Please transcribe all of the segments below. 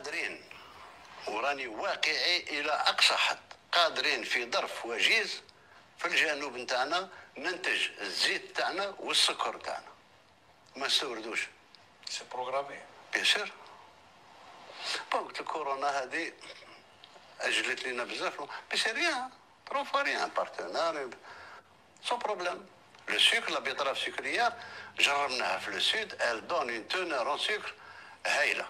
قادرين، وراني واقعي الى اقصى حد، قادرين في ظرف وجيز في الجنوب نتاعنا ننتج الزيت تاعنا والسكر تاعنا، ما نستوردوش. سي بروغرامي بيان سور. قلت الكورونا هذه اجلت لنا بزاف، بس ريان تروفا ريان بارتنار سون بروبليم. لو سكر لا بيطراف سكريات جربناها في السود، ال دون اون تونور اون سكر هايله.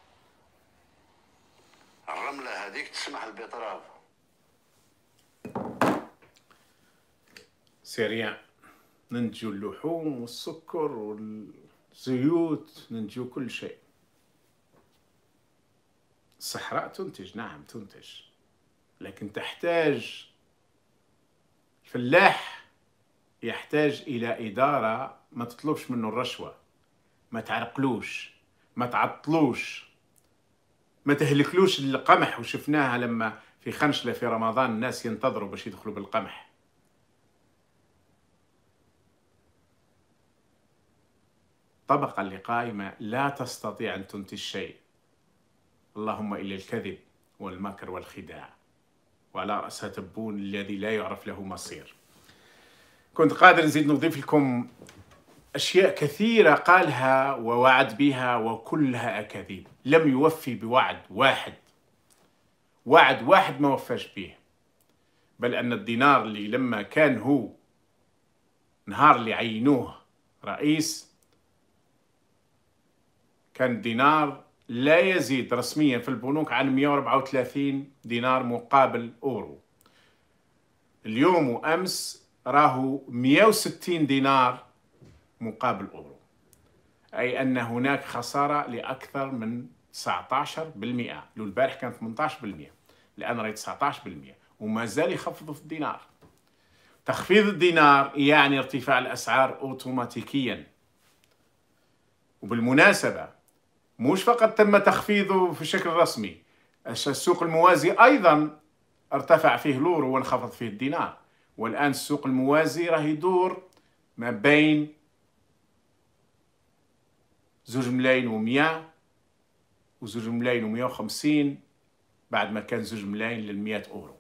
الرمله هذيك تسمح البيطراف. سريع ننتجوا اللحوم والسكر والزيوت، ننتجوا كل شيء. الصحراء تنتج، نعم تنتج، لكن تحتاج، الفلاح يحتاج إلى إدارة ما تطلبش منه الرشوة، ما تعرقلوش، ما تعطلوش، ما تهلكلوش القمح. وشفناها لما في خنشلة في رمضان الناس ينتظروا باش يدخلوا بالقمح. الطبقة اللي قائمة لا تستطيع أن تنتج شيء، اللهم إلا الكذب والمكر والخداع، وعلى رأسها تبون الذي لا يعرف له مصير. كنت قادر نزيد نضيف لكم أشياء كثيرة قالها ووعد بها وكلها أكاذيب. لم يوفي بوعد واحد، وعد واحد ما وفاش به. بل أن الدينار اللي لما كان هو نهار اللي عينوه رئيس، كان دينار لا يزيد رسميا في البنوك عن 134 دينار مقابل أورو. اليوم وأمس راهو 160 دينار مقابل أورو، أي أن هناك خسارة لأكثر من 19%. لو البارح كان 18%، الآن راهي 19%، وما زال يخفضوا في الدينار. تخفيض الدينار يعني ارتفاع الأسعار أوتوماتيكيا. وبالمناسبة مش فقط تم تخفيضه في شكل رسمي، السوق الموازي أيضا ارتفع فيه الأورو وانخفض فيه الدينار. والآن السوق الموازي راه يدور ما بين 2,100,000 و 2,150,000 بعد ما كان 2,000,000 أورو.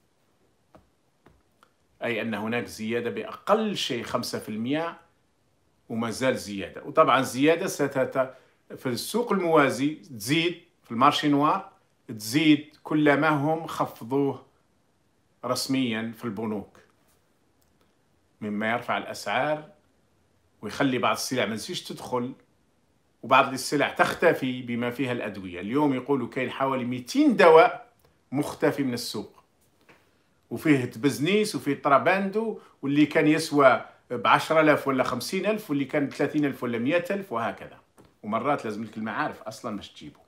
أي أن هناك زيادة بأقل شيء 5%، وما زال زيادة. وطبعا الزيادة في السوق الموازي تزيد، في المارشي نوار تزيد كلما هم خفضوه رسميا في البنوك، مما يرفع الأسعار ويخلي بعض السلع ما تزيدش تدخل، وبعض السلع تختفي بما فيها الأدوية. اليوم يقولوا كاين حوالي 200 دواء مختفي من السوق، وفيه تبزنيس وفيه طراباندو، واللي كان يسوى ب10,000 ولا 50,000، واللي كان ب30,000 ولا 100,000 وهكذا. ومرات لازم لك المعارف أصلا باش تجيبه.